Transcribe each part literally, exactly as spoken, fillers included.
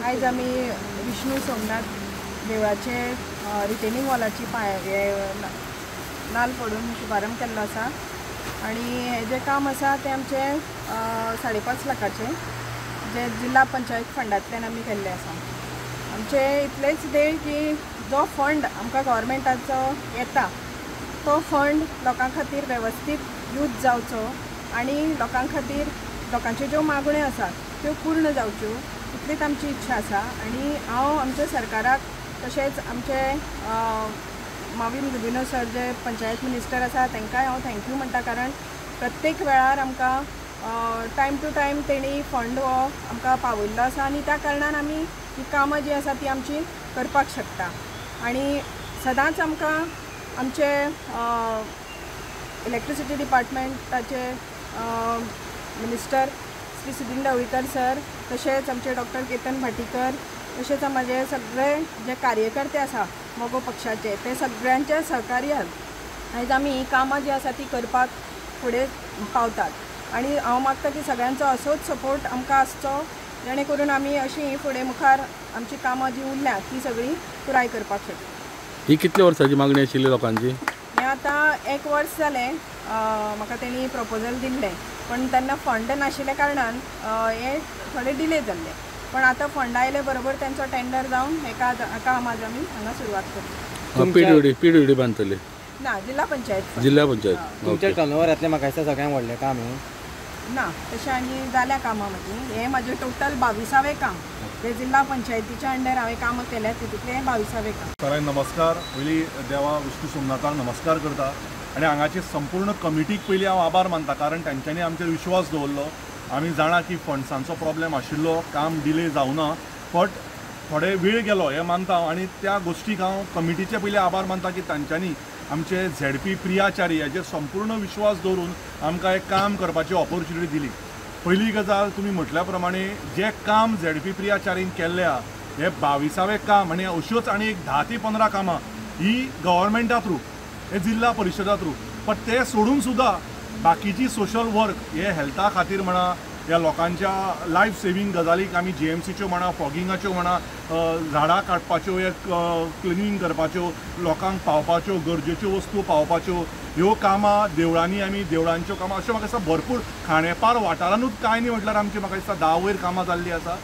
आयज आमी विष्णू सोमनाथ देवळाचे रिटेनिंग वॉलाची पाय हे नाल पडून शुभारंभ केल्लो आसा आनी हे जे काम आसा ते आमचे साडे पांच लाखाचे जे जिल्हा पंचायत फंडांतल्यान आमी केल्ले आसा। आमचे इतलेच देळ की जो फंड आमकां गव्हर्मेंटाचो येता तो फंड लोकां खातीर वेवस्थीत यूज जावचो आनी लोकां खातीर लोकांच्यो ज्यो मागण्यो आसात त्यो पूर्ण जावच्यो इतलीच आमची इच्छा आसा। आनी हांव आमच्या सरकाराक तशेंच आमचे माविन गुदिनो सर जे पंचायत मिनिस्टर आसा तांकांय हांव थँक्यू म्हणटा, कारण प्रत्येक वेळार आमकां टायम टू टायम तेणी फंड हो आमकां पावयल्लो आसा आनी त्या कारणान आमी ही कामां जी आसा ती आमची करपाक शकता। आनी सदांच आमकां आमचे इलेक्ट्रिसिटी डिपार्टमेंटाचे मिनिस्टर श्री सुदीन ढवळीकर सर, तशेंच आमचे डॉक्टर केतन भाटीकर, तशेंच म्हाजे सगळे जे कार्यकर्ते आसा मोगो पक्षाचे ते सगळ्यांच्या सहकार्यान आयज आमी ही कामां जी आसा ती करपाक फुडें पावतात। आनी हांव मागता की सगळ्यांचो असोच सपोर्ट आमकां आसचो जेणे करून आमी अशी फुडें मुखार आमची कामां जी उरल्या ती सगळी पुराय करपाक शकता। ही कितल्या वर्सांची मागणी आशिल्ली लोकांची? हें आतां एक वर्स जालें म्हाका तेणी प्रपोजल दिल्लें, पण तेन्ना फंड नाशिल्ले कारणान हे थोडे डिले जाल्ले, पण आता फंड आयले बरोबर त्यांचो टेंडर जावन हे काम आज आमी हांगा सुरवात करता। पीडब्ल्यूडी पीडब्ल्यूडी बांदतले ना जिल्हा पंचायत जिल्हा पंचायत तुमच्या टर्नओवरांतलें म्हाका दिसता सगळ्यांत व्हडलें काम हें ना, तशें आनी जाल्या कामां मदीं हें म्हाजें टोटल बावीसावें काम जे जिल्हा पंचायतीच्या अंडर हांवें काम केल्या तितूंतलें बावीसावें काम। सराय नमस्कार। पयलीं देवा विष्णू सोमनाथाक नमस्कार करता आनी हांगाची संपूर्ण कमिटीक पयलीं हांव आभार मानता, कारण तांच्यांनी आमचेर विश्वास दवरलो। आमी जाणा की फंड्सांचो प्रॉब्लेम आशिल्लो, काम डिले जावना, बट थोडे वेळ गेलो हें मानता हांव आनी त्या गोश्टीक हांव कमिटीचे पयलीं आभार मानता की तांच्यांनी आमचे झेड पी प्रियाचारी हेजेर संपूर्ण विश्वास दवरून आमकां एक काम करपाची ऑपॉर्च्युनिटी दिली। पयली गजाल तुमी म्हटल्या प्रमाणे जे काम झेड पी प्रियाचारीन केल्ल्या हे बावीसावें काम आनी अश्योच आनी एक धा ते पंदरा कामां ही गव्हर्मेंटा थ्रू हे जिल्हा परिशदा थ्रू, पण ते सोडून सुद्दां बाकीची सोशल वर्क हे हेल्था खातीर म्हणा ह्या लोकांच्या लायफ सेवींग गजालीक आमी जी एम सीच्यो म्हणा फॉगिंगाच्यो म्हणा झाडां काडपाच्यो हे क्लिनींग करपाच्यो लोकांक पावपाच्यो गरजेच्यो वस्तू पावपाच्यो ह्यो कामां देवळांनी आमी देवळांच्यो कामां अशें म्हाका दिसता भरपूर खांडेपार वाठारांतूच कांय न्ही म्हटल्यार आमची म्हाका दिसता धा वयर कामां जाल्लीं आसा।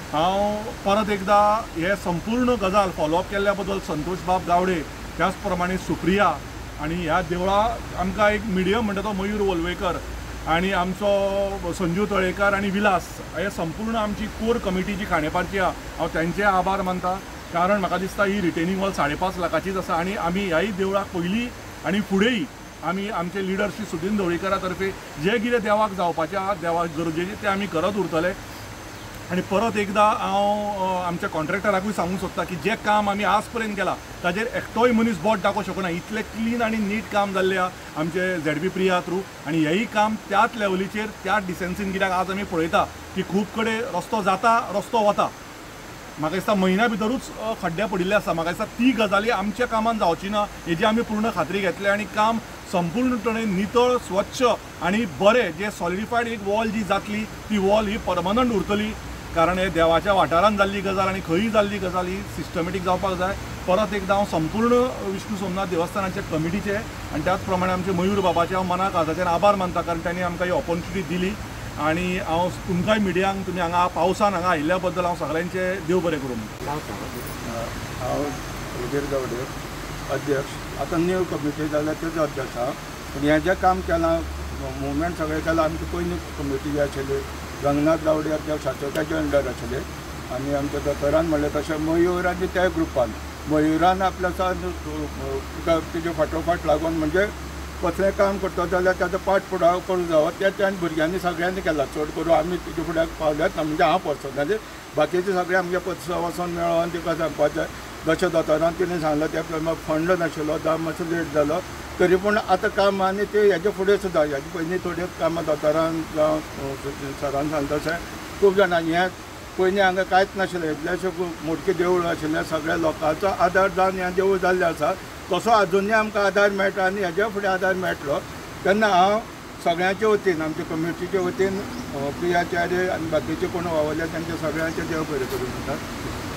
हांव परत एकदां हे संपूर्ण गजाल फॉलोअप केल्ल्या बद्दल संतोष बाब गावडे, त्याच प्रमाणे सुप्रिया आनी ह्या देवळा आमकां एक मिडियम म्हणटा तो मयूर वलवयकर आनी आमचो संजू तळेकर आनी विलास हे संपूर्ण आमची कोर कमिटी जी खांडेपारची आहा हांव तांचे आभार मानता, कारण म्हाका दिसता ही रिटेनिंग वॉल साडे पांच लाखाचीच आसा आनी आमी ह्याय देवळाक पयलीं आनी फुडेंय आमी आमचे लिडर श्री सुदीन ढवळीकरा तर्फे जे कितें देवाक जावपाचें आहा देवाक गरजेचें तें आमी करत उरतले। आनी परत एकदां हांव आमच्या कॉन्ट्रॅक्टराकूय सांगूंक सोदता की जे काम आमी आज पर्यंत केलां ताजेर एकटोय मनीस बोट दाखोवंक शकना, इतलें क्लीन आनी नीट काम जाल्लें आहा आमचे झेड पी प्रिया थ्रू आनी हेंय काम त्याच लेवलीचेर त्याच डिसेन्सीन, कित्याक आज आमी पळयता की खूब कडेन रस्तो जाता रस्तो वता, म्हाका दिसता म्हयन्या भितरूच खड्डे पडिल्ले आसा। म्हाका दिसता ती गजाली आमच्या कामान जावची ना हेजी आमी पूर्ण खात्री घेतली आनी काम संपूर्णपणे नितळ स्वच्छ आनी बरें जे सॉलिडिफायड एक वॉल जी जातली ती वॉल ही परमनंट उरतली, कारण हे देवाच्या वाठारांत जाल्ली गजाल आनी खंयी जाल्ली गजाल ही सिस्टमॅटीक जावपाक जाय। परत एकदां हांव संपूर्ण विष्णू सोमनाथ देवस्थानाचे कमिटीचे आनी त्याच प्रमाणे आमचे मयूर बाबाचे हांव मनाक हाताचेर आभार मानता, कारण तांणी आमकां ही ऑपॉर्च्युनिटी दिली आनी हांव तुमकांय मिडियांक तुमी हांगा पावसान हांगा आयिल्ल्या बद्दल हांव सगळ्यांचे देव बरें करूं। हांव उदीर गावडे अध्यक्ष, आतां न्यू कमिटी जाल्यार तेजो अध्यक्ष आहा, पूण हें जें काम केलां मुवमेंट सगळें केलां आमची पयलीं कमिटी जी आशिल्ली रंगनाथ गावडे अध्यक्षाचे तेजे अंडर आशिल्ले आनी आमच्या दोतोरान म्हणलें तशें मयूर आनी त्या ग्रुपान मयुरान आपल्या तेजे फाटोफाट लागून म्हणजे कसलें काम करता जाल्यार ताचो पाठपुराव करूं जावो ते आनी भुरग्यांनी सगळ्यांनी केला, चड करून आमी तेजे फुड्यान पावल्यात ना, म्हणजे हांव पर्सनली बाकीचे सगळे आमगे पत्स वचोन मेळोन तिका सांगपाचें जशें दोतोरान तिणें सांगलें त्या प्रमाणे फंड नाशिल्लो दाम मातसो लेट जालो तरी पूण आतां काम आनी ते हेजे फुडें सुद्दां हेजे पयलीं थोडी कामां दोतोरान जावं सरान सांगता तशें खूब जाणां हें पयलीं हांगा कांयच नाशिल्लें इतलेशे मोडके देवूळ आशिल्लें सगळ्या लोकांचो आदार जावन हें देवूळ जाल्लें आसा, तसो आजुनूय आमकां आदार मेळटा आनी हेजे फुडें आदार मेळटलो। तेन्ना हांव सगळ्यांच्या वतीन आमच्या कम्युनिटीच्या वतीन प्रियाचार्य आनी बाकीचे कोण वावरल्या त्यांच्या सगळ्यांचे देव बरें करून वतात.